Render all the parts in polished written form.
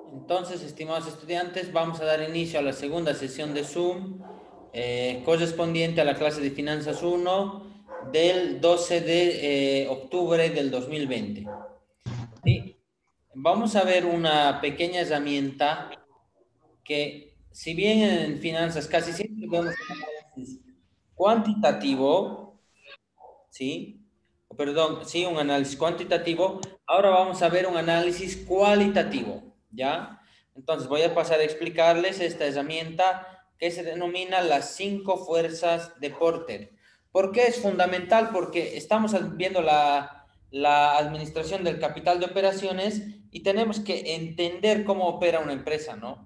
Entonces, estimados estudiantes, vamos a dar inicio a la segunda sesión de Zoom correspondiente a la clase de Finanzas 1 del 12 de octubre del 2020. ¿Sí? Vamos a ver una pequeña herramienta que, si bien en finanzas casi siempre vemos un análisis cuantitativo, ¿sí? Perdón, sí, un análisis cuantitativo. Ahora vamos a ver un análisis cualitativo, ¿ya? Entonces voy a pasar a explicarles esta herramienta que se denomina las 5 fuerzas de Porter. ¿Por qué es fundamental? Porque estamos viendo la administración del capital de operaciones y tenemos que entender cómo opera una empresa, ¿no?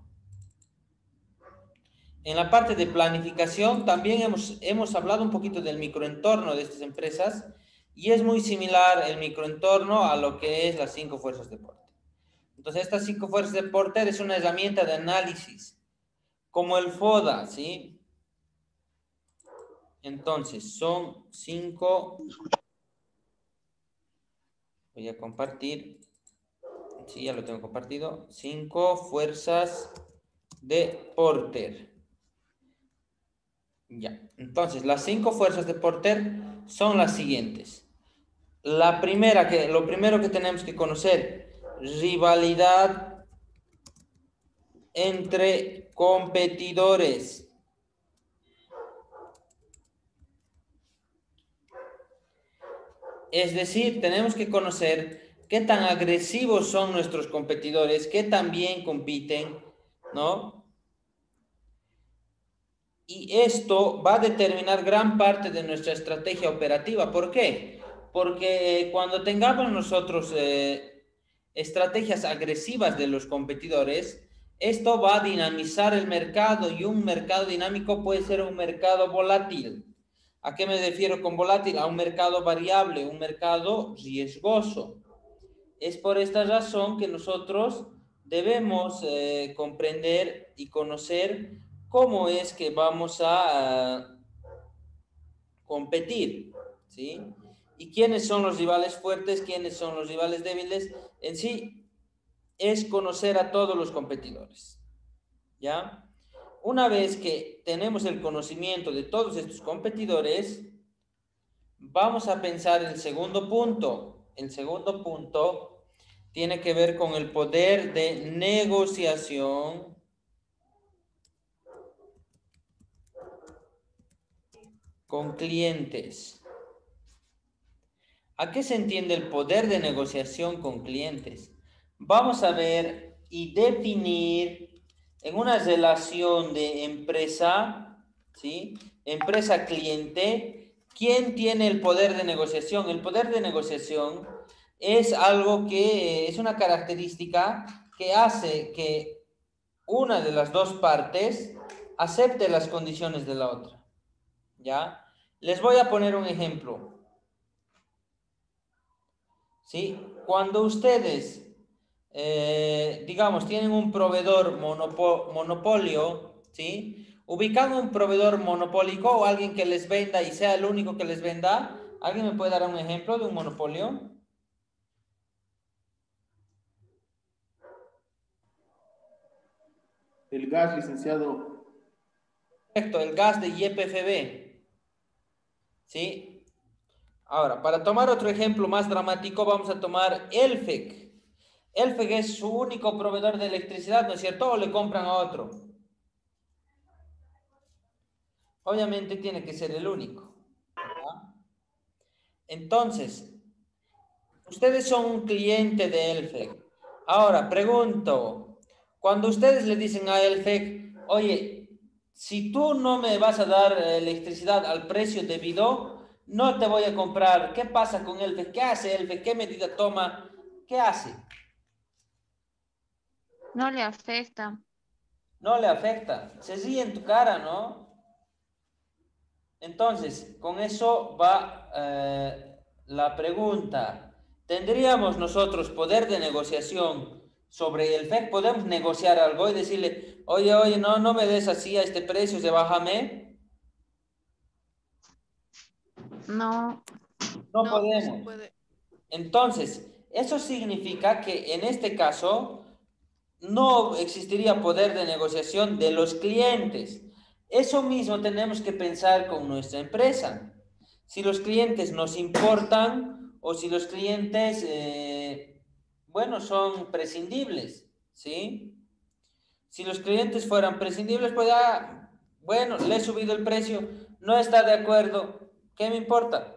En la parte de planificación también hemos hablado un poquito del microentorno de estas empresas y es muy similar el microentorno a lo que es las 5 fuerzas de Porter. Entonces, estas 5 fuerzas de Porter es una herramienta de análisis, como el FODA, ¿sí? Entonces, son 5, voy a compartir, sí, ya lo tengo compartido, 5 fuerzas de Porter. Ya, entonces, las 5 fuerzas de Porter son las siguientes. Lo primero que tenemos que conocer, rivalidad entre competidores. Es decir, tenemos que conocer qué tan agresivos son nuestros competidores, qué tan bien compiten, ¿no? Y esto va a determinar gran parte de nuestra estrategia operativa. ¿Por qué? Porque cuando tengamos nosotros estrategias agresivas de los competidores, esto va a dinamizar el mercado y un mercado dinámico puede ser un mercado volátil. ¿A qué me refiero con volátil? A un mercado variable, un mercado riesgoso. Es por esta razón que nosotros debemos comprender y conocer cómo es que vamos a competir, ¿sí? Y quiénes son los rivales fuertes, quiénes son los rivales débiles. En sí, es conocer a todos los competidores, ¿ya? Una vez que tenemos el conocimiento de todos estos competidores, vamos a pensar el segundo punto. El segundo punto tiene que ver con el poder de negociación con clientes. ¿A qué se entiende el poder de negociación con clientes? Vamos a ver y definir en una relación de empresa, ¿sí? Empresa-cliente, ¿quién tiene el poder de negociación? El poder de negociación es algo que es una característica que hace que una de las dos partes acepte las condiciones de la otra, ¿ya? Les voy a poner un ejemplo. ¿Sí? Cuando ustedes, digamos, tienen un proveedor monopolio, ¿sí? Ubican un proveedor monopólico o alguien que les venda y sea el único que les venda. ¿Alguien me puede dar un ejemplo de un monopolio? El gas, licenciado. Perfecto, el gas de YPFB, ¿sí? Ahora, para tomar otro ejemplo más dramático, vamos a tomar Elfec. Elfec es su único proveedor de electricidad, ¿no es cierto? ¿O le compran a otro? Obviamente tiene que ser el único, ¿ya? Entonces, ustedes son un cliente de Elfec. Ahora, pregunto, cuando ustedes le dicen a Elfec, oye, si tú no me vas a dar electricidad al precio debido, no te voy a comprar. ¿Qué pasa con Elfec? ¿Qué hace Elfec? ¿Qué medida toma? ¿Qué hace? No le afecta. No le afecta. Se ríe en tu cara, ¿no? Entonces, con eso va la pregunta. ¿Tendríamos nosotros poder de negociación sobre el FEC? ¿Podemos negociar algo y decirle, oye, no me des así a este precio, se bájame? No, No No, no se podemos. puede. Entonces, eso significa que en este caso no existiría poder de negociación de los clientes. Eso mismo tenemos que pensar con nuestra empresa. Si los clientes nos importan o si los clientes, bueno, son prescindibles, ¿sí? Si los clientes fueran prescindibles, pues, bueno, le he subido el precio, no está de acuerdo, ¿qué me importa?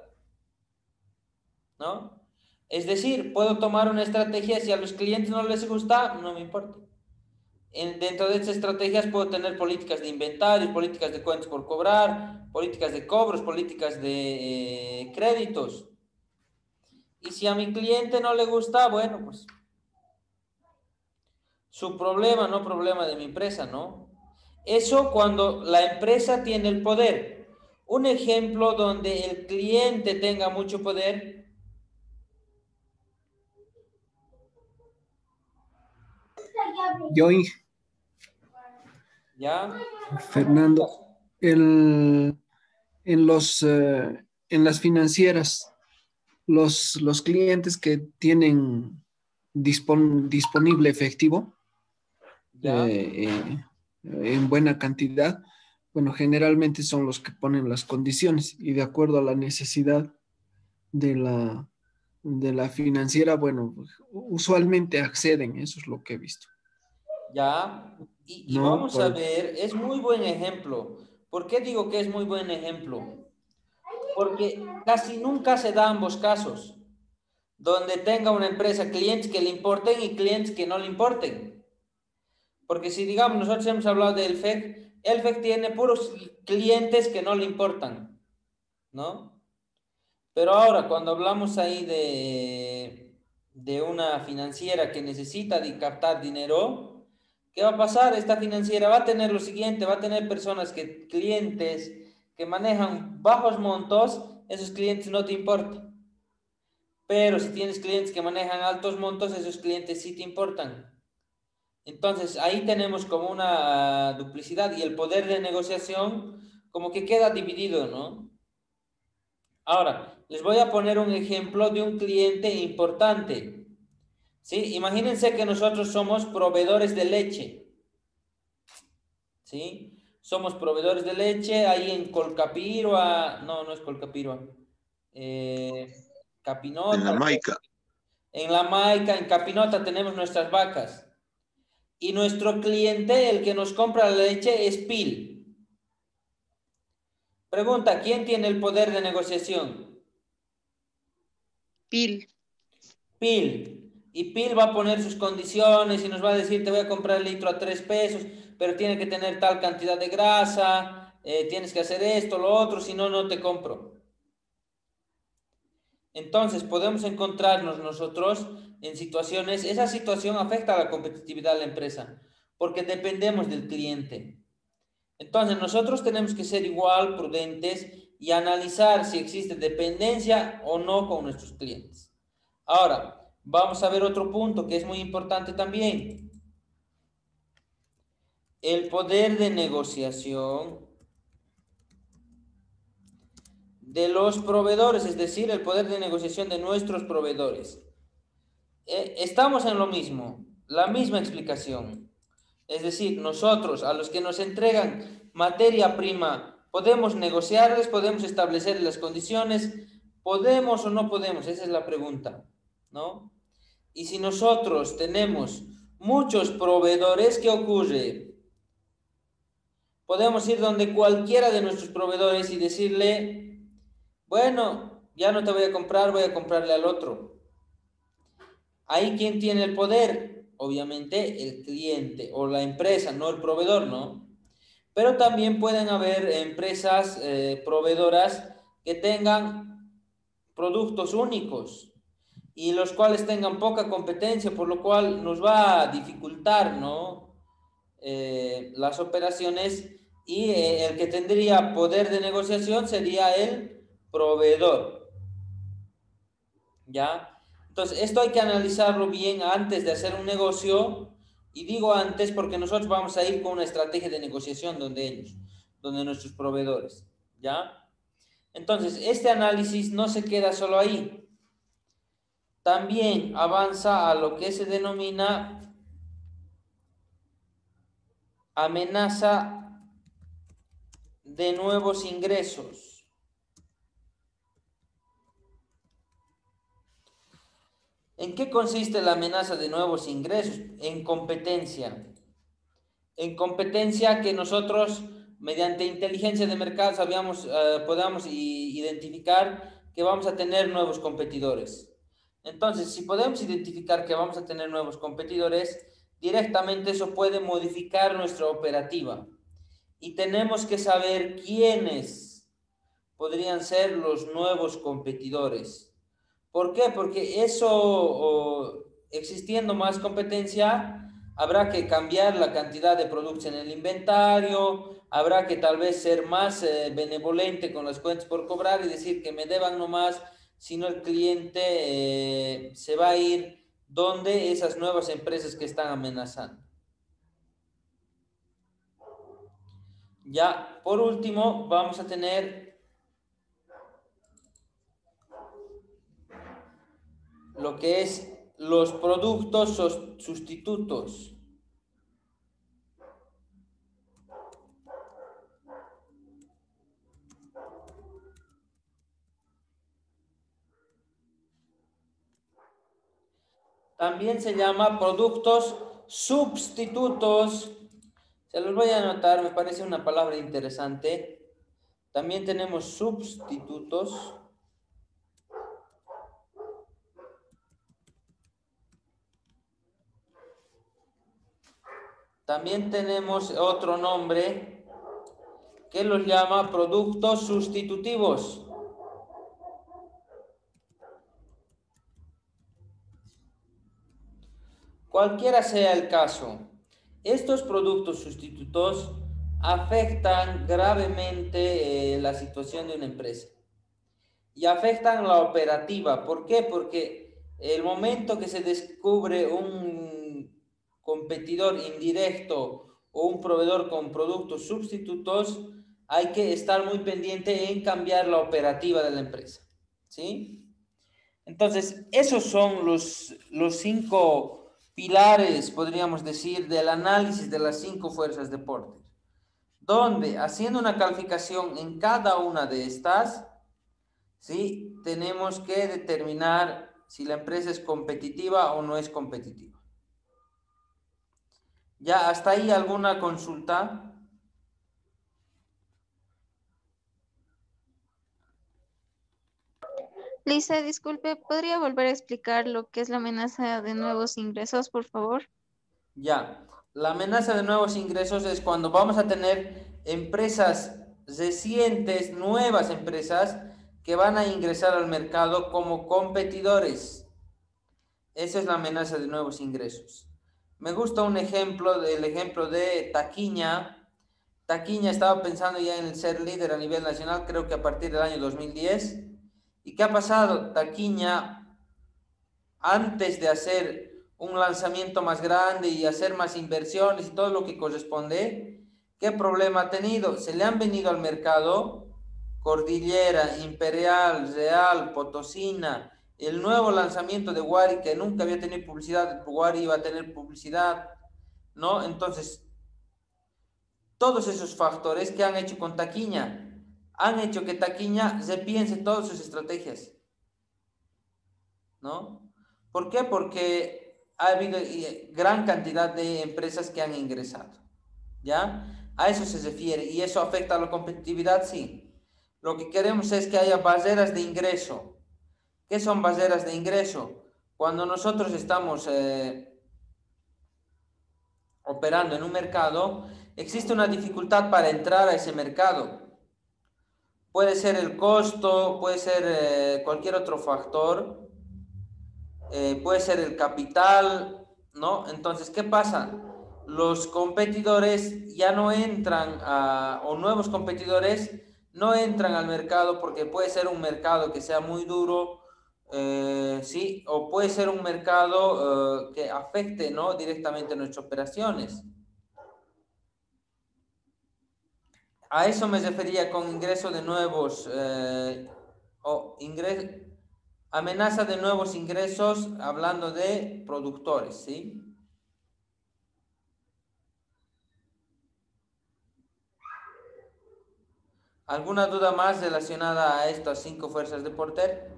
¿No? Es decir, puedo tomar una estrategia, si a los clientes no les gusta, no me importa. Dentro de estas estrategias puedo tener políticas de inventario, políticas de cuentas por cobrar, políticas de cobros, políticas de créditos. Y si a mi cliente no le gusta, bueno, pues su problema, no problema de mi empresa, ¿no? Eso cuando la empresa tiene el poder. Un ejemplo donde el cliente tenga mucho poder, Yo, ¿ya? Fernando, en en las financieras, los clientes que tienen disponible efectivo ¿Ya? en buena cantidad, bueno, generalmente son los que ponen las condiciones y de acuerdo a la necesidad de de la financiera, bueno, usualmente acceden, eso es lo que he visto, ¿Ya? Y ¿no? vamos a ver, es muy buen ejemplo. ¿Por qué digo que es muy buen ejemplo? Porque casi nunca se da ambos casos, donde tenga una empresa clientes que le importen y clientes que no le importen. Porque si digamos, nosotros hemos hablado del FEC, el FEC tiene puros clientes que no le importan, ¿no? Pero ahora, cuando hablamos ahí de una financiera que necesita de captar dinero, ¿qué va a pasar? Esta financiera va a tener lo siguiente, va a tener personas clientes que manejan bajos montos, esos clientes no te importan. Pero si tienes clientes que manejan altos montos, esos clientes sí te importan. Entonces, ahí tenemos como una duplicidad y el poder de negociación como que queda dividido, ¿no? Ahora, les voy a poner un ejemplo de un cliente importante. ¿Sí? Imagínense que nosotros somos proveedores de leche. ¿Sí? Somos proveedores de leche ahí en Colcapirua. No, no es Colcapirua. En la Capinota. Maica. En La Maica, en Capinota tenemos nuestras vacas. Y nuestro cliente, el que nos compra la leche, es PIL. Pregunta, ¿quién tiene el poder de negociación? Pil. PIL. Y PIL va a poner sus condiciones y nos va a decir, te voy a comprar el litro a 3 pesos, pero tiene que tener tal cantidad de grasa, tienes que hacer esto, lo otro, si no, no te compro. Entonces, podemos encontrarnos nosotros en situaciones, esa situación afecta a la competitividad de la empresa, porque dependemos del cliente. Entonces, nosotros tenemos que ser igual prudentes y analizar si existe dependencia o no con nuestros clientes. Ahora, vamos a ver otro punto que es muy importante también. El poder de negociación de los proveedores, es decir, el poder de negociación de nuestros proveedores. Estamos en lo mismo, la misma explicación. Es decir, nosotros a los que nos entregan materia prima, podemos negociarles, podemos establecer las condiciones, podemos o no podemos, esa es la pregunta, ¿no? Y si nosotros tenemos muchos proveedores, ¿qué ocurre? Podemos ir donde cualquiera de nuestros proveedores y decirle, bueno, ya no te voy a comprar, voy a comprarle al otro. Ahí, ¿quién tiene el poder? Obviamente el cliente o la empresa, no el proveedor, ¿no? Pero también pueden haber empresas proveedoras que tengan productos únicos y los cuales tengan poca competencia, por lo cual nos va a dificultar, ¿no? Las operaciones y el que tendría poder de negociación sería el proveedor, ¿ya? Entonces, esto hay que analizarlo bien antes de hacer un negocio, y digo antes porque nosotros vamos a ir con una estrategia de negociación donde ellos, donde nuestros proveedores, ¿ya? Entonces, este análisis no se queda solo ahí, también avanza a lo que se denomina amenaza de nuevos ingresos. ¿En qué consiste la amenaza de nuevos ingresos? En competencia. En competencia que nosotros, mediante inteligencia de mercado, podamos identificar que vamos a tener nuevos competidores. Entonces, si podemos identificar que vamos a tener nuevos competidores, directamente eso puede modificar nuestra operativa. Y tenemos que saber quiénes podrían ser los nuevos competidores. ¿Por qué? Porque existiendo más competencia, habrá que cambiar la cantidad de productos en el inventario, habrá que tal vez ser más benevolente con las cuentas por cobrar y decir que me deban nomás, si no el cliente se va a ir donde esas nuevas empresas que están amenazando. Ya, por último, vamos a tener lo que es los productos sustitutos. También se llama productos sustitutos. Se los voy a anotar, me parece una palabra interesante. También tenemos sustitutos. También tenemos otro nombre que los llama productos sustitutivos. Cualquiera sea el caso, estos productos sustitutos afectan gravemente la situación de una empresa y afectan la operativa. ¿Por qué? Porque el momento que se descubre un competidor indirecto o un proveedor con productos sustitutos, hay que estar muy pendiente en cambiar la operativa de la empresa, ¿sí? Entonces, esos son los 5 pilares, podríamos decir, del análisis de las 5 fuerzas de Porter, donde haciendo una calificación en cada una de estas, ¿sí? Tenemos que determinar si la empresa es competitiva o no es competitiva. ¿Ya hasta ahí alguna consulta? Lisa, disculpe, ¿podría volver a explicar lo que es la amenaza de nuevos ingresos, por favor? Ya, la amenaza de nuevos ingresos es cuando vamos a tener empresas recientes, nuevas empresas que van a ingresar al mercado como competidores. Esa es la amenaza de nuevos ingresos. Me gusta el ejemplo de Taquiña. Taquiña estaba pensando ya en el ser líder a nivel nacional, creo que a partir del año 2010. ¿Y qué ha pasado? Taquiña, antes de hacer un lanzamiento más grande y hacer más inversiones y todo lo que corresponde, ¿qué problema ha tenido? Se le han venido al mercado Cordillera, Imperial, Real, Potosina, el nuevo lanzamiento de Wari, que nunca había tenido publicidad, Wari iba a tener publicidad, ¿no? Entonces, todos esos factores que han hecho con Taquiña, han hecho que Taquiña repiense todas sus estrategias, ¿no? ¿Por qué? Porque ha habido gran cantidad de empresas que han ingresado, ¿ya? A eso se refiere, y eso afecta a la competitividad, sí. Lo que queremos es que haya barreras de ingreso. ¿Qué son barreras de ingreso? Cuando nosotros estamos operando en un mercado, existe una dificultad para entrar a ese mercado. Puede ser el costo, puede ser cualquier otro factor, puede ser el capital, ¿no? Entonces, ¿qué pasa? Los competidores ya no entran o nuevos competidores no entran al mercado porque puede ser un mercado que sea muy duro, sí, o puede ser un mercado que afecte, ¿no? Directamente nuestras operaciones. A eso me refería con ingreso de nuevos, amenaza de nuevos ingresos, hablando de productores, ¿sí? ¿Alguna duda más relacionada a estas 5 fuerzas de Porter?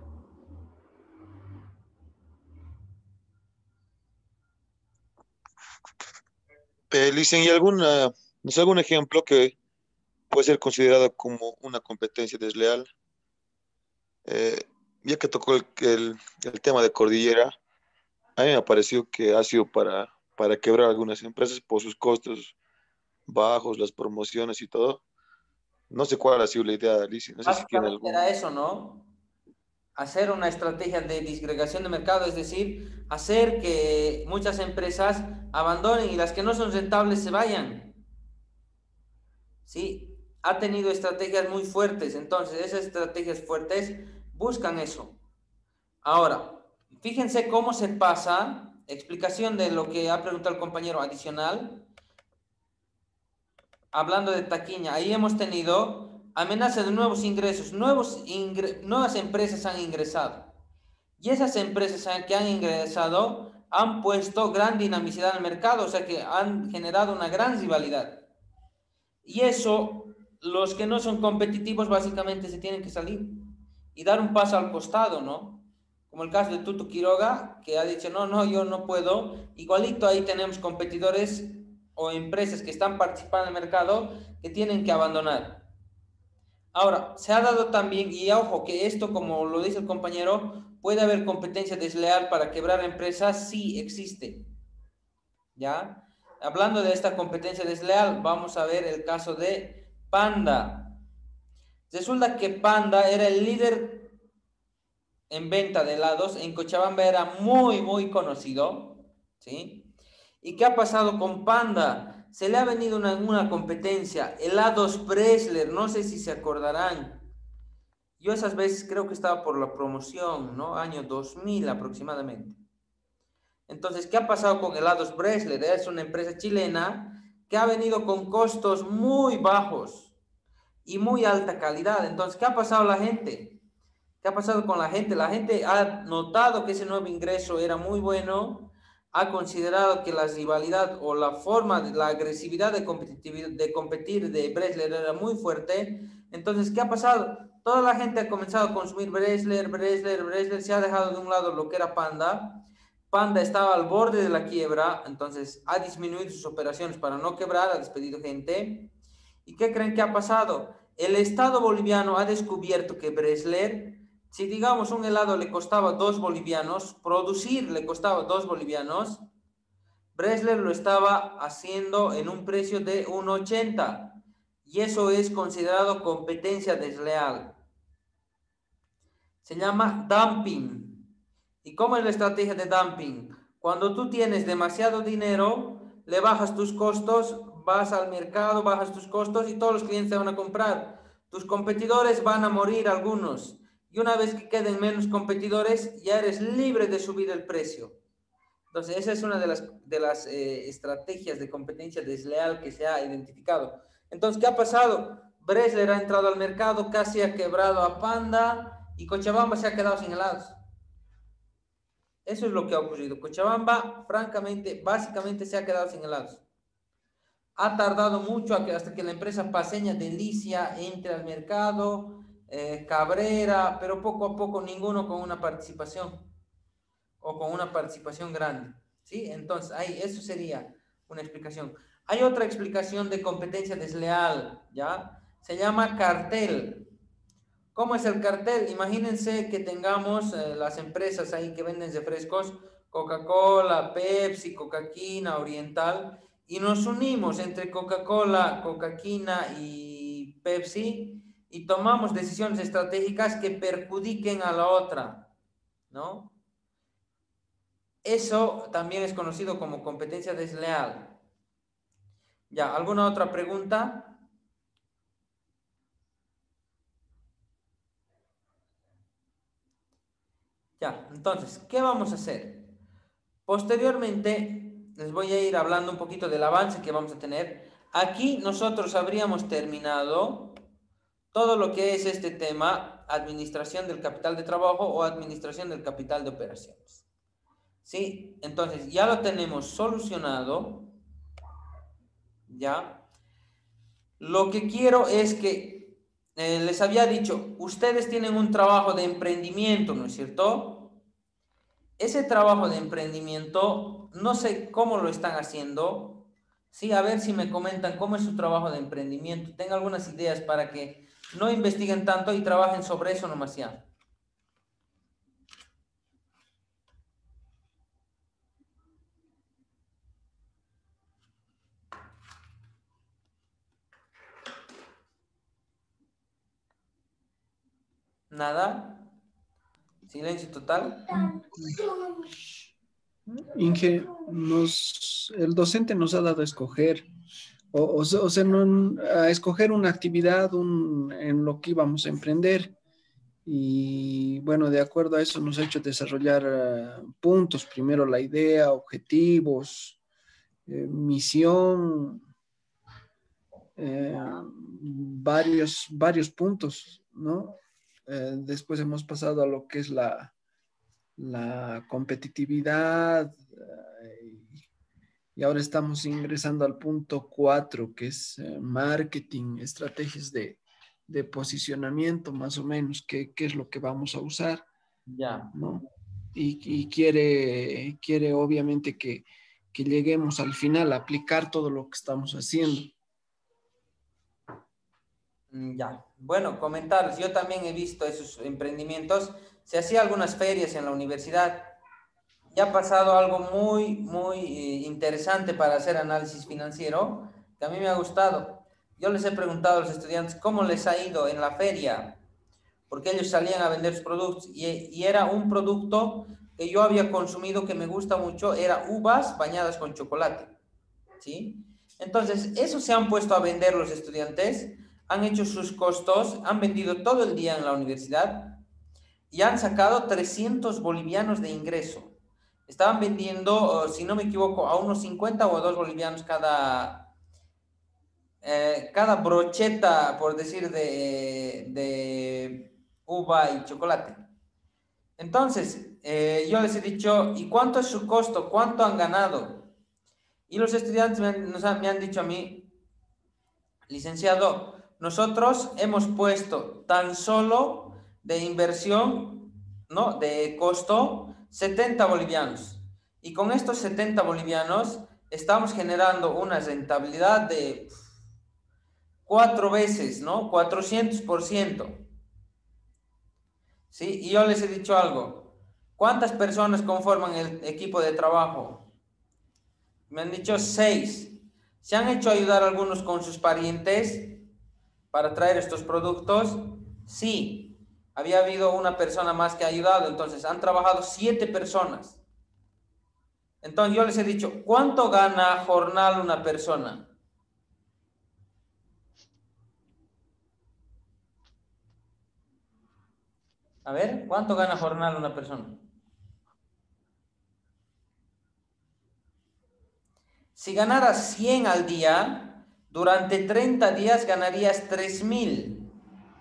Licen, ¿y alguna, no sé, algún ejemplo que puede ser considerado como una competencia desleal? Eh, ya que tocó el tema de cordillera, a mí me ha parecido que ha sido para quebrar algunas empresas por sus costos bajos, las promociones y todo. No sé cuál ha sido la idea de Alicia, no sé si tiene Básicamente algún... era eso, ¿no? Hacer una estrategia de disgregación de mercado, es decir, hacer que muchas empresas abandonen y las que no son rentables se vayan. ¿Sí? Ha tenido estrategias muy fuertes, entonces esas estrategias fuertes buscan eso. Ahora, fíjense cómo se pasa, explicación de lo que ha preguntado el compañero adicional, hablando de taquiña, ahí hemos tenido amenaza de nuevos ingresos, nuevas empresas han ingresado. Y esas empresas que han ingresado han puesto gran dinamicidad al mercado, o sea que han generado una gran rivalidad. Y eso, los que no son competitivos básicamente se tienen que salir y dar un paso al costado, ¿no? Como el caso de Tutu Quiroga, que ha dicho, no, no, yo no puedo. Igualito ahí tenemos competidores o empresas que están participando en el mercado que tienen que abandonar. Ahora, se ha dado también, y ojo, que esto, como lo dice el compañero, puede haber competencia desleal para quebrar empresas, sí existe, ¿ya? Hablando de esta competencia desleal, vamos a ver el caso de Panda. Resulta que Panda era el líder en venta de helados, en Cochabamba era muy, muy conocido, ¿sí? ¿Y qué ha pasado con Panda? Se le ha venido una competencia, helados Bresler, no sé si se acordarán. Yo esas veces creo que estaba por la promoción, ¿no? Año 2000 aproximadamente. Entonces, ¿qué ha pasado con helados Bresler? Es una empresa chilena que ha venido con costos muy bajos y muy alta calidad. Entonces, ¿qué ha pasado la gente? ¿Qué ha pasado con la gente? La gente ha notado que ese nuevo ingreso era muy bueno, ha considerado que la rivalidad o la forma, la agresividad de competir de Bresler era muy fuerte. Entonces, ¿qué ha pasado? Toda la gente ha comenzado a consumir Bresler, se ha dejado de un lado lo que era Panda. Panda estaba al borde de la quiebra, entonces ha disminuido sus operaciones para no quebrar, ha despedido gente. ¿Y qué creen que ha pasado? El Estado boliviano ha descubierto que Bresler, si digamos un helado le costaba 2 bolivianos, producir le costaba 2 bolivianos, Bresler lo estaba haciendo en un precio de 1,80 y eso es considerado competencia desleal. Se llama dumping. ¿Y cómo es la estrategia de dumping? Cuando tú tienes demasiado dinero, le bajas tus costos, vas al mercado, bajas tus costos y todos los clientes te van a comprar. Tus competidores van a morir algunos. Y una vez que queden menos competidores, ya eres libre de subir el precio. Entonces, esa es una de las estrategias de competencia desleal que se ha identificado. Entonces, ¿qué ha pasado? Bresler ha entrado al mercado, casi ha quebrado a Panda y Cochabamba se ha quedado sin helados. Eso es lo que ha ocurrido. Cochabamba, francamente, básicamente se ha quedado sin helados. Ha tardado mucho hasta que la empresa paseña Delicia entre al mercado, Cabrera, pero poco a poco ninguno con una participación o con una participación grande. ¿Sí? Entonces, ahí, eso sería una explicación. Hay otra explicación de competencia desleal, ¿ya? Se llama cartel. ¿Cómo es el cartel? Imagínense que tengamos las empresas ahí que venden refrescos, Coca-Cola, Pepsi, Coca-Quina, Oriental, y nos unimos entre Coca-Cola, Coca-Quina y Pepsi y tomamos decisiones estratégicas que perjudiquen a la otra, ¿no? Eso también es conocido como competencia desleal. Ya, ¿alguna otra pregunta? Ya, entonces, ¿qué vamos a hacer? Posteriormente, les voy a ir hablando un poquito del avance que vamos a tener. Aquí nosotros habríamos terminado todo lo que es este tema, administración del capital de trabajo o administración del capital de operaciones. ¿Sí? Entonces, ya lo tenemos solucionado. ¿Ya? Lo que quiero es que les había dicho, ustedes tienen un trabajo de emprendimiento, ¿no es cierto? Ese trabajo de emprendimiento, no sé cómo lo están haciendo. Sí, a ver si me comentan cómo es su trabajo de emprendimiento. Tengo algunas ideas para que no investiguen tanto y trabajen sobre eso nomás ya. Nada. Silencio total. Inge, el docente nos ha dado a escoger, o sea, a escoger una actividad en lo que íbamos a emprender. Y bueno, de acuerdo a eso nos ha hecho desarrollar puntos. Primero la idea, objetivos, misión, eh, varios puntos, ¿no? Después hemos pasado a lo que es la competitividad, y ahora estamos ingresando al punto 4, que es marketing, estrategias de posicionamiento, más o menos, qué es lo que vamos a usar, Ya. ¿no? Y quiere obviamente que lleguemos al final a aplicar todo lo que estamos haciendo. Ya. Bueno, comentarles. Yo también he visto esos emprendimientos. Se hacía algunas ferias en la universidad. Ya ha pasado algo muy interesante para hacer análisis financiero, que a mí me ha gustado. Yo les he preguntado a los estudiantes cómo les ha ido en la feria, porque ellos salían a vender sus productos y era un producto que yo había consumido que me gusta mucho, era uvas bañadas con chocolate, ¿sí? Entonces, eso se han puesto a vender los estudiantes, han hecho sus costos, han vendido todo el día en la universidad y han sacado 300 bolivianos de ingreso. Estaban vendiendo, si no me equivoco, a unos 50 o a 2 bolivianos cada brocheta, por decir, de uva y chocolate. Entonces, yo les he dicho, ¿y cuánto es su costo? ¿Cuánto han ganado? Y los estudiantes me han dicho a mí, licenciado, nosotros hemos puesto tan solo de inversión, ¿no? De costo, 70 bolivianos. Y con estos 70 bolivianos estamos generando una rentabilidad de 4 veces, ¿no? 400%. ¿Sí? Y yo les he dicho algo. ¿Cuántas personas conforman el equipo de trabajo? Me han dicho 6. ¿Se han hecho ayudar algunos con sus parientes para traer estos productos? Sí. Había habido una persona más que ha ayudado, entonces han trabajado 7 personas. Entonces yo les he dicho, ¿cuánto gana jornal una persona? A ver, ¿cuánto gana jornal una persona? Si ganaras 100 al día, durante 30 días ganarías 3.000.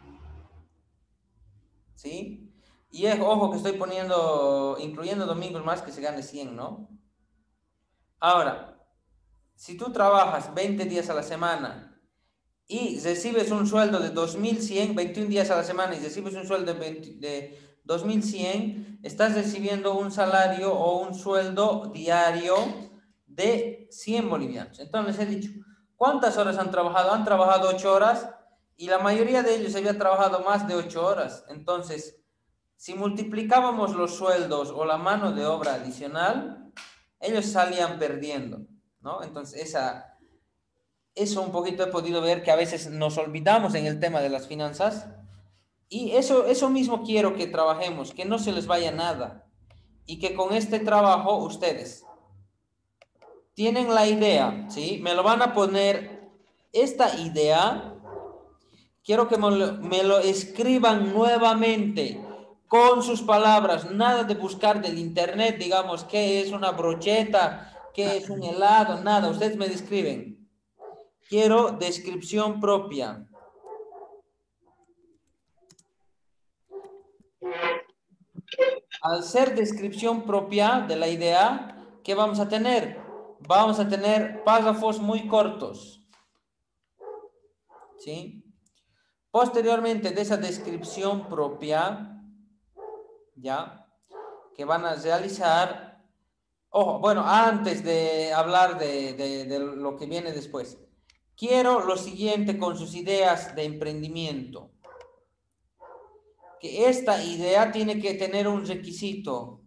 ¿Sí? Y ojo que estoy incluyendo domingos más, que se gane 100, ¿no? Ahora, si tú trabajas 20 días a la semana y recibes un sueldo de 2.100, 21 días a la semana y recibes un sueldo de 2.100, estás recibiendo un salario o un sueldo diario de 100 bolivianos. Entonces les he dicho, ¿cuántas horas han trabajado? Han trabajado 8 horas y la mayoría de ellos había trabajado más de 8 horas. Entonces, si multiplicábamos los sueldos o la mano de obra adicional, ellos salían perdiendo, ¿no? Entonces, eso un poquito he podido ver que a veces nos olvidamos en el tema de las finanzas y eso mismo quiero que trabajemos, que no se les vaya nada y que con este trabajo ustedes tienen la idea, ¿sí? Me lo van a poner, esta idea, quiero que me lo escriban nuevamente con sus palabras, nada de buscar del internet, digamos, qué es una brocheta, qué es un helado, nada, ustedes me describen. Quiero descripción propia. Al ser descripción propia de la idea, ¿qué vamos a tener? Vamos a tener párrafos muy cortos. ¿Sí? Posteriormente de esa descripción propia, ¿ya? Que van a realizar, ojo, bueno, antes de hablar de lo que viene después, quiero lo siguiente con sus ideas de emprendimiento, que esta idea tiene que tener un requisito,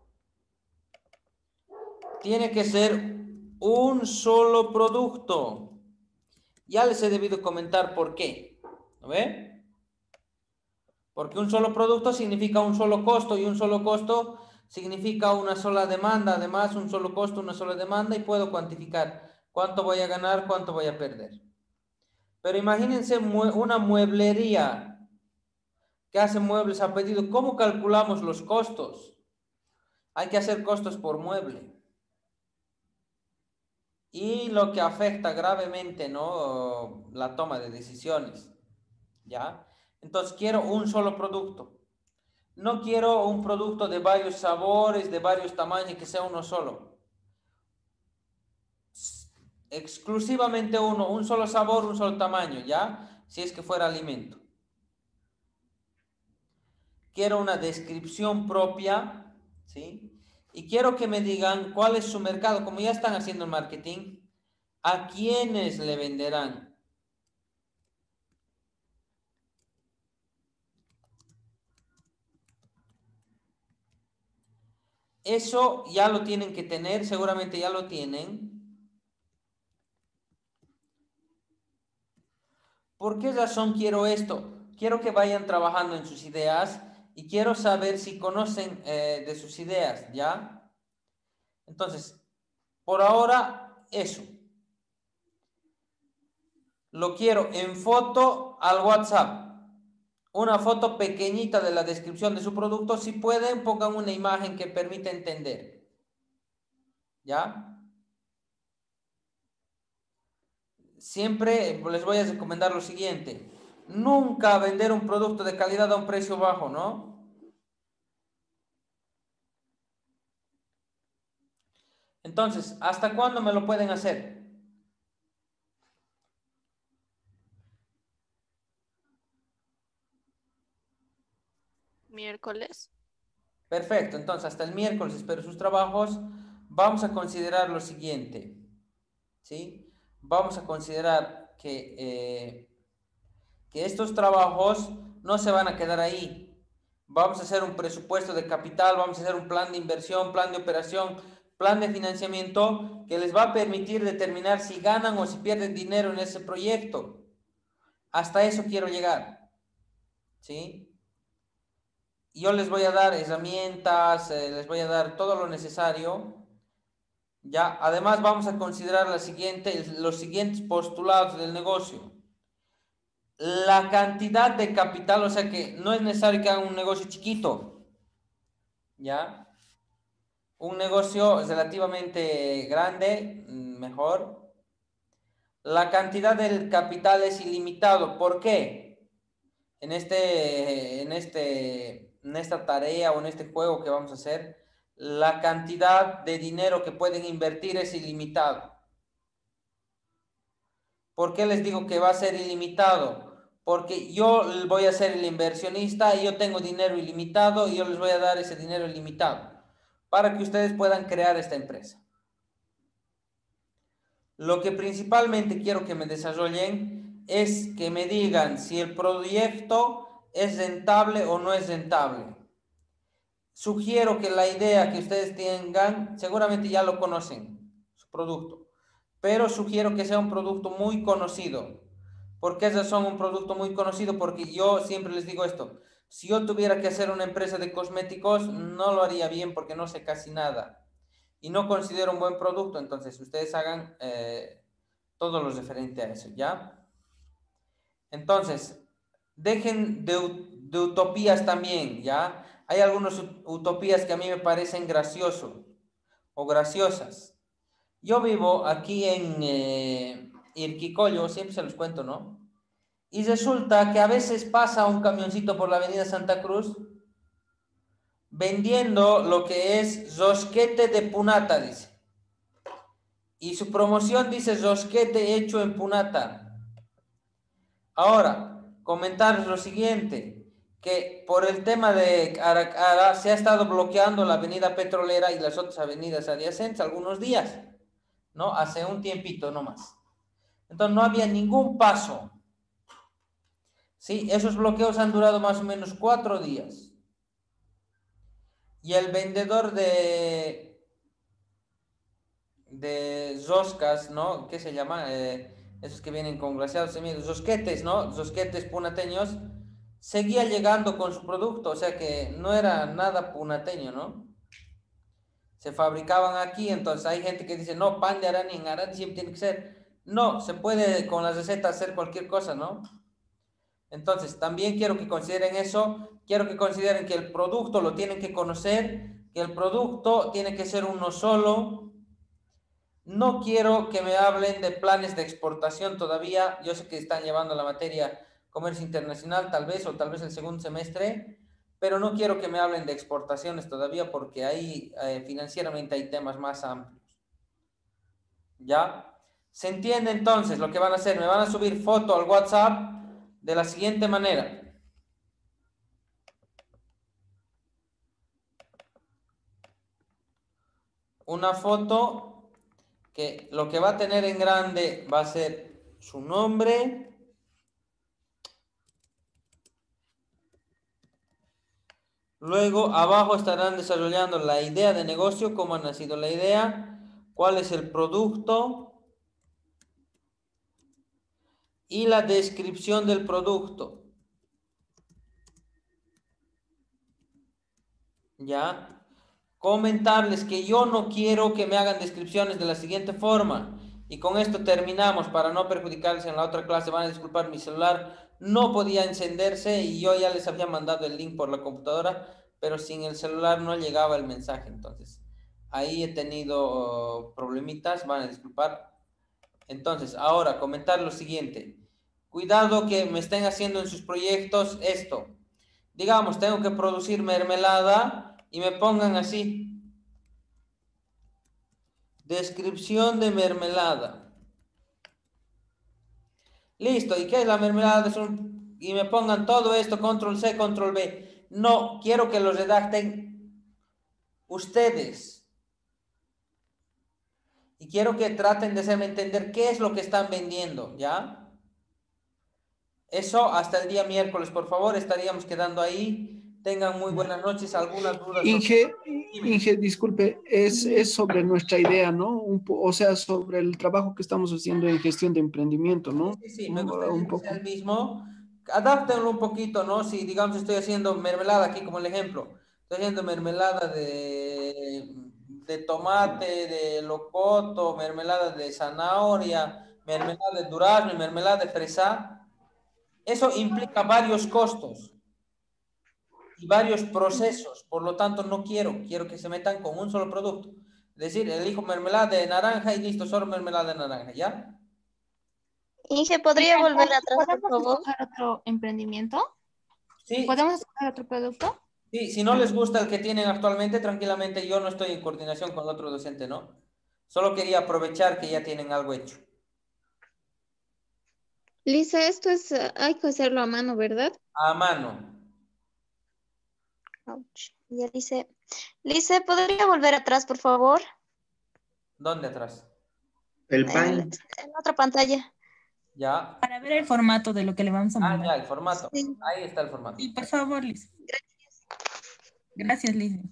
tiene que ser un solo producto. Ya les he debido comentar por qué, ¿no ve? Porque un solo producto significa un solo costo y un solo costo significa una sola demanda, además un solo costo, una sola demanda y puedo cuantificar cuánto voy a ganar, cuánto voy a perder. Pero imagínense una mueblería que hace muebles a pedido. ¿Cómo calculamos los costos? Hay que hacer costos por mueble. Y lo que afecta gravemente, ¿no? La toma de decisiones, ¿ya? Entonces quiero un solo producto. No quiero un producto de varios sabores, de varios tamaños, que sea uno solo. Exclusivamente uno, un solo sabor, un solo tamaño, ¿ya? Si es que fuera alimento. Quiero una descripción propia, ¿sí? Y quiero que me digan cuál es su mercado, como ya están haciendo el marketing, ¿a quiénes le venderán? Eso ya lo tienen que tener, seguramente ya lo tienen. ¿Por qué razón quiero esto? Quiero que vayan trabajando en sus ideas y quiero saber si conocen de sus ideas, ¿ya? Entonces, por ahora, eso. Lo quiero en foto al WhatsApp. Una foto pequeñita de la descripción de su producto. Si pueden, pongan una imagen que permita entender. ¿Ya? Siempre les voy a recomendar lo siguiente. Nunca vender un producto de calidad a un precio bajo, ¿no? Entonces, ¿hasta cuándo me lo pueden hacer? Miércoles. Perfecto, entonces hasta el miércoles espero sus trabajos. Vamos a considerar lo siguiente, ¿sí? Vamos a considerar que estos trabajos no se van a quedar ahí. Vamos a hacer un presupuesto de capital, vamos a hacer un plan de inversión, plan de operación, plan de financiamiento que les va a permitir determinar si ganan o si pierden dinero en ese proyecto. Hasta eso quiero llegar, ¿sí? Yo les voy a dar herramientas, les voy a dar todo lo necesario. Ya, además vamos a considerar los siguientes postulados del negocio. La cantidad de capital, o sea que no es necesario que hagan un negocio chiquito, ¿ya? Un negocio relativamente grande, mejor. La cantidad del capital es ilimitado. ¿Por qué? En esta tarea o en este juego que vamos a hacer, la cantidad de dinero que pueden invertir es ilimitado. ¿Por qué les digo que va a ser ilimitado? Porque yo voy a ser el inversionista y yo tengo dinero ilimitado y yo les voy a dar ese dinero ilimitado para que ustedes puedan crear esta empresa. Lo que principalmente quiero que me desarrollen es que me digan si el proyecto es rentable o no es rentable. Sugiero que la idea que ustedes tengan, seguramente ya lo conocen, su producto, pero sugiero que sea un producto muy conocido. ¿Por qué razón un producto muy conocido? Porque yo siempre les digo esto, si yo tuviera que hacer una empresa de cosméticos, no lo haría bien porque no sé casi nada y no considero un buen producto, entonces ustedes hagan todo lo referente a eso, ¿ya? Entonces, dejen de utopías también, ¿ya? Hay algunas utopías que a mí me parecen graciosos o graciosas. Yo vivo aquí en Irquicoyo, siempre se los cuento, ¿no? Y resulta que a veces pasa un camioncito por la avenida Santa Cruz vendiendo lo que es rosquete de punata, dice. Y su promoción dice rosquete hecho en punata. Ahora, comentarles lo siguiente, que por el tema de Aracara se ha estado bloqueando la avenida Petrolera y las otras avenidas adyacentes algunos días, ¿no? Hace un tiempito nomás. Entonces no había ningún paso. Sí, esos bloqueos han durado más o menos 4 días. Y el vendedor de roscas, ¿no? ¿Qué se llama? Esos que vienen con glaseados semillas, rosquetes, ¿no? Rosquetes punateños, seguía llegando con su producto, o sea que no era nada punateño, ¿no? Se fabricaban aquí, entonces hay gente que dice, no, pan de Arani en Arani siempre tiene que ser. No, se puede con la receta hacer cualquier cosa, ¿no? Entonces, también quiero que consideren eso, quiero que consideren que el producto lo tienen que conocer, que el producto tiene que ser uno solo. No quiero que me hablen de planes de exportación todavía. Yo sé que están llevando la materia comercio internacional, o tal vez el segundo semestre, pero no quiero que me hablen de exportaciones todavía porque ahí financieramente hay temas más amplios. ¿Ya? ¿Se entiende entonces lo que van a hacer? Me van a subir foto al WhatsApp de la siguiente manera. Una foto que lo que va a tener en grande va a ser su nombre, luego abajo estarán desarrollando la idea de negocio, cómo ha nacido la idea, cuál es el producto y la descripción del producto. ¿Ya? Comentarles que yo no quiero que me hagan descripciones de la siguiente forma. Y con esto terminamos para no perjudicarles en la otra clase. Van a disculpar, mi celular no podía encenderse y yo ya les había mandado el link por la computadora, pero sin el celular no llegaba el mensaje. Entonces, ahí he tenido problemitas, van a disculpar. Entonces, ahora comentar lo siguiente. Cuidado que me estén haciendo en sus proyectos esto. Digamos, tengo que producir mermelada y me pongan así. Descripción de mermelada. Listo. ¿Y qué es la mermelada? Y me pongan todo esto, control C, control V. No, quiero que lo redacten ustedes. Y quiero que traten de hacerme entender qué es lo que están vendiendo, ¿ya? Eso hasta el día miércoles, por favor, estaríamos quedando ahí. Tengan muy buenas noches. ¿Algunas dudas? Inge, disculpe, es sobre nuestra idea, ¿no? O sea, sobre el trabajo que estamos haciendo en gestión de emprendimiento, ¿no? Sí, me gustaría Un que sea poco. el mismo. Adáptenlo un poquito, ¿no? Si, digamos, estoy haciendo mermelada aquí como el ejemplo. Estoy haciendo mermelada de tomate, de locoto, mermelada de zanahoria, mermelada de durazno y mermelada de fresa. Eso implica varios costos y varios procesos. Por lo tanto, no quiero que se metan con un solo producto. Es decir, elijo mermelada de naranja y listo, solo mermelada de naranja, ¿ya? Inge, ¿podría volver atrás, por ¿Podemos favor? escoger otro emprendimiento? Sí, ¿Podemos escoger otro producto? sí, si no les gusta el que tienen actualmente, tranquilamente yo no estoy en coordinación con otro docente, ¿no? Solo quería aprovechar que ya tienen algo hecho. Lisa, esto es, hay que hacerlo a mano, ¿verdad? A mano. Ouch. Ya dice. Lisa, ¿podría volver atrás, por favor? ¿Dónde atrás? El En, pan. en otra pantalla. Ya. Para ver el formato de lo que le vamos a Ah, mandar. ya, el formato. Sí. Ahí está el formato. Sí, por favor, Liz. Gracias, Liz.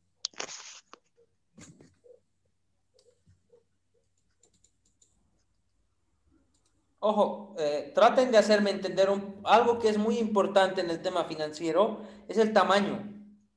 Ojo, traten de hacerme entender algo que es muy importante en el tema financiero, es el tamaño.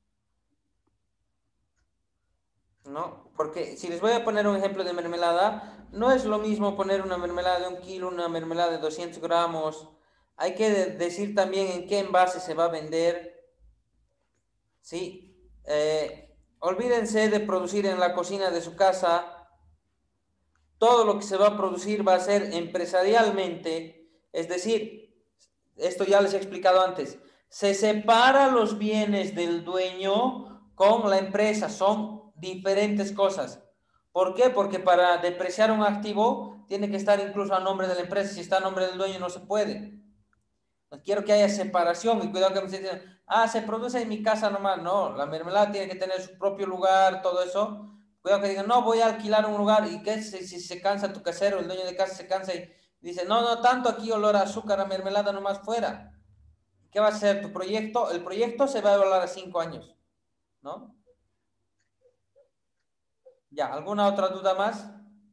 ¿No? Porque si les voy a poner un ejemplo de mermelada, no es lo mismo poner una mermelada de 1 kilo, una mermelada de 200 gramos. Hay que decir también en qué envase se va a vender. ¿Sí? Olvídense de producir en la cocina de su casa. Todo lo que se va a producir va a ser empresarialmente. Es decir, esto ya les he explicado antes. Se separa los bienes del dueño con la empresa. Son diferentes cosas. ¿Por qué? Porque para depreciar un activo tiene que estar incluso a nombre de la empresa. Si está a nombre del dueño no se puede. No quiero que haya separación y cuidado que me dicen, ah, se produce en mi casa nomás. No, la mermelada tiene que tener su propio lugar, todo eso. Cuidado que digan, no, voy a alquilar un lugar y que si se cansa tu casero, el dueño de casa se cansa y dice, no, no, tanto aquí olor a azúcar, a mermelada nomás fuera. ¿Qué va a ser tu proyecto? El proyecto se va a evaluar a 5 años, ¿no? Ya, ¿alguna otra duda más?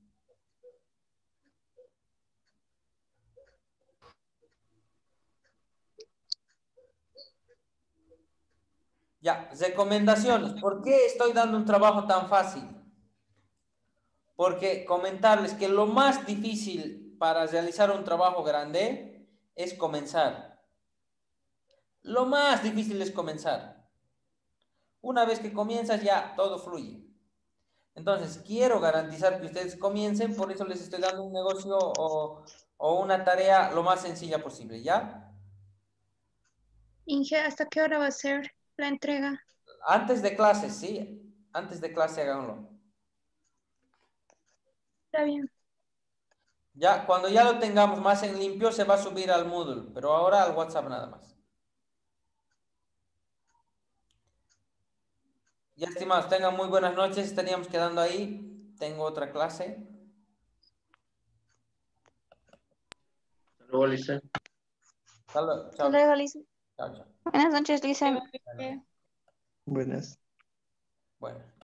Ya, recomendaciones. ¿Por qué estoy dando un trabajo tan fácil? Porque comentarles que lo más difícil para realizar un trabajo grande es comenzar. Lo más difícil es comenzar. Una vez que comienzas ya todo fluye. Entonces, quiero garantizar que ustedes comiencen, por eso les estoy dando un negocio o una tarea lo más sencilla posible, ¿ya? Inge, ¿hasta qué hora va a ser la entrega? Antes de clase, sí. Antes de clase háganlo. Está bien. Ya, cuando ya lo tengamos más en limpio, se va a subir al Moodle, pero ahora al WhatsApp nada más. Ya, estimados, tengan muy buenas noches. Estaríamos quedando ahí. Tengo otra clase. Luego, Lisa. Hasta luego. Hasta Chao. luego, Liz. Chao, chao. Buenas noches, Lisa. Buenas. Bueno.